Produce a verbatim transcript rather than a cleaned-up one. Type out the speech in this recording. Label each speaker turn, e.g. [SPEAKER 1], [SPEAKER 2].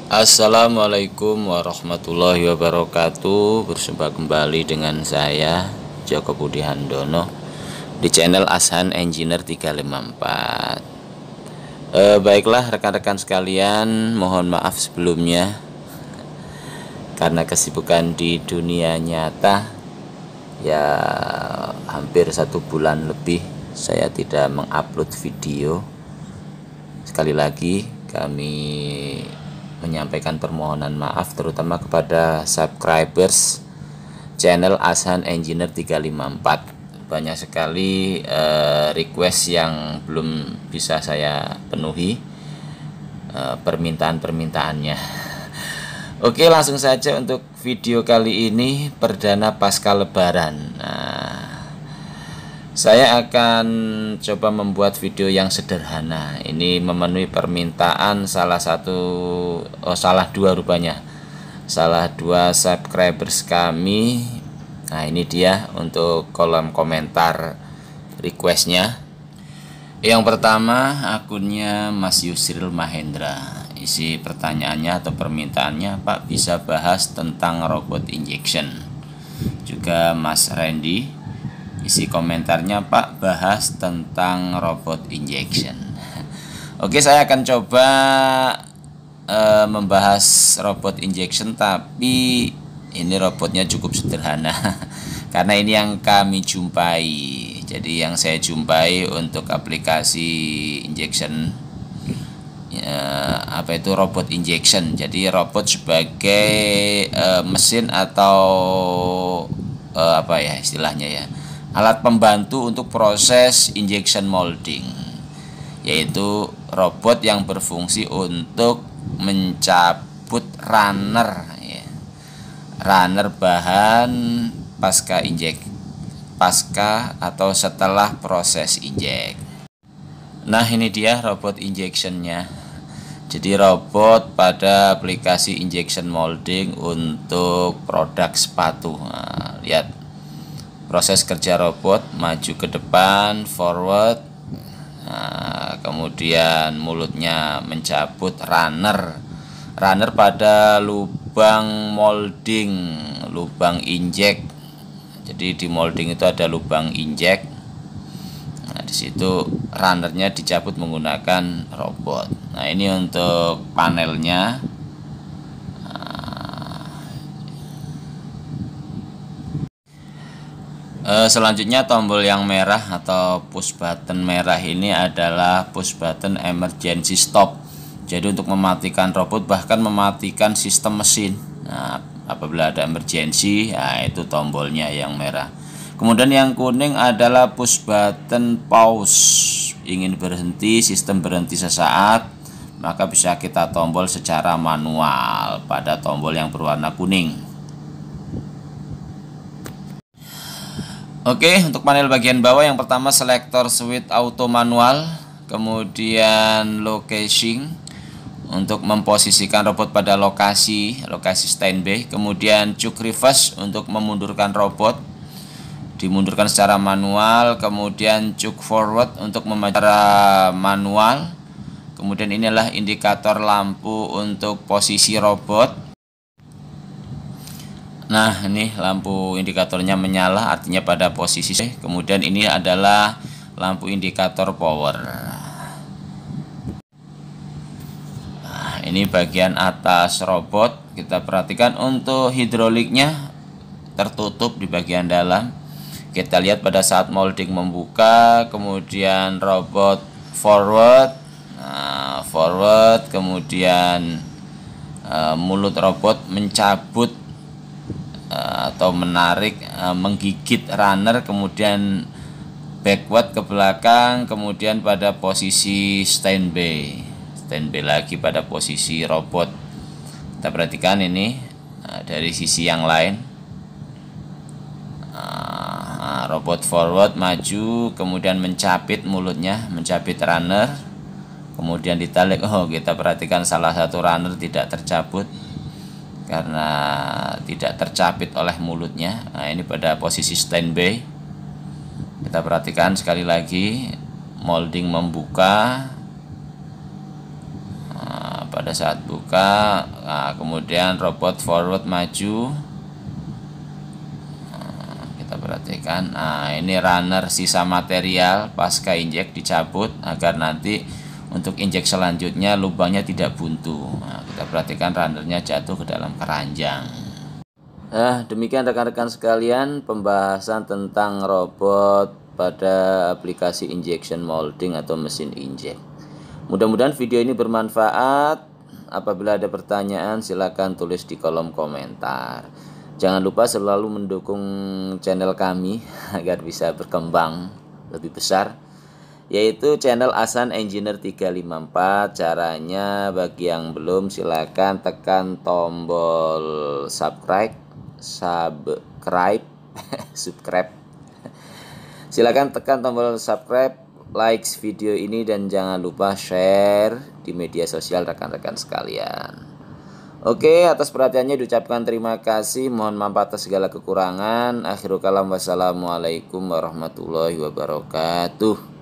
[SPEAKER 1] Assalamualaikum warahmatullahi wabarakatuh. Berjumpa kembali dengan saya Joko Budi Handono di channel Ashan Engineer tiga lima empat. e, Baiklah rekan-rekan sekalian, mohon maaf sebelumnya karena kesibukan di dunia nyata. Ya hampir satu bulan lebih saya tidak mengupload video. Sekali lagi kami menyampaikan permohonan maaf terutama kepada subscribers channel Ashan Engineer tiga lima empat. Banyak sekali eh, request yang belum bisa saya penuhi eh, permintaan-permintaannya. Oke, langsung saja untuk video kali ini, perdana pasca lebaran. Nah, saya akan coba membuat video yang sederhana. Ini memenuhi permintaan salah satu, oh salah dua rupanya, salah dua subscribers kami. Nah ini dia untuk kolom komentar requestnya. Yang pertama akunnya Mas Yusril Mahendra. Isi pertanyaannya atau permintaannya, Pak bisa bahas tentang robot injection. Juga Mas Randy, isi komentarnya, Pak bahas tentang robot injection. Oke, saya akan coba uh, membahas robot injection, tapi ini robotnya cukup sederhana karena ini yang kami jumpai. Jadi yang saya jumpai untuk aplikasi injection, uh, apa itu robot injection. Jadi robot sebagai uh, mesin atau uh, apa ya istilahnya ya, alat pembantu untuk proses injection molding, yaitu robot yang berfungsi untuk mencabut runner ya, runner bahan pasca injek pasca atau setelah proses injek. Nah ini dia robot injectionnya. Jadi robot pada aplikasi injection molding untuk produk sepatu. Nah, lihat proses kerja robot, maju ke depan, forward, nah, kemudian mulutnya mencabut runner runner pada lubang molding, lubang injek. Jadi di molding itu ada lubang injek. Nah di situ runnernya dicabut menggunakan robot. Nah ini untuk panelnya. Selanjutnya tombol yang merah atau push button merah ini adalah push button emergency stop. Jadi untuk mematikan robot, bahkan mematikan sistem mesin. Nah, apabila ada emergency, nah itu tombolnya yang merah. Kemudian yang kuning adalah push button pause. Ingin berhenti, sistem berhenti sesaat, maka bisa kita tombol secara manual pada tombol yang berwarna kuning. Oke, untuk panel bagian bawah yang pertama selektor switch auto manual, kemudian location untuk memposisikan robot pada lokasi lokasi standby, kemudian choke reverse untuk memundurkan robot, dimundurkan secara manual, kemudian choke forward untuk memaju secara manual, kemudian inilah indikator lampu untuk posisi robot. Nah ini lampu indikatornya menyala, artinya pada posisi. Kemudian ini adalah lampu indikator power. Nah, ini bagian atas robot. Kita perhatikan untuk hidroliknya tertutup di bagian dalam. Kita lihat pada saat molding membuka, kemudian robot forward, nah, forward, kemudian uh, mulut robot mencabut atau menarik, menggigit runner, kemudian backward ke belakang, kemudian pada posisi standby, standby lagi pada posisi robot. Kita perhatikan ini dari sisi yang lain. Robot forward maju, kemudian mencapit mulutnya, mencapit runner, kemudian ditarik. Oh, kita perhatikan salah satu runner tidak tercabut karena tidak tercapit oleh mulutnya. Nah ini pada posisi standby. Kita perhatikan sekali lagi, molding membuka. Nah, pada saat buka Nah, kemudian robot forward maju. Nah, kita perhatikan. Nah, ini runner sisa material pasca injek dicabut agar nanti untuk injek selanjutnya lubangnya tidak buntu. Nah, kita perhatikan runnernya jatuh ke dalam keranjang. Nah, demikian rekan-rekan sekalian pembahasan tentang robot pada aplikasi injection molding atau mesin injek. Mudah-mudahan video ini bermanfaat. Apabila ada pertanyaan silakan tulis di kolom komentar. Jangan lupa selalu mendukung channel kami agar bisa berkembang lebih besar, yaitu channel Asan Engineer tiga lima empat. Caranya bagi yang belum silakan tekan tombol subscribe subscribe subscribe silakan tekan tombol subscribe, like video ini, dan jangan lupa share di media sosial rekan-rekan sekalian. Oke, atas perhatiannya diucapkan terima kasih. Mohon maaf atas segala kekurangan. Akhirul kalam, wassalamualaikum warahmatullahi wabarakatuh.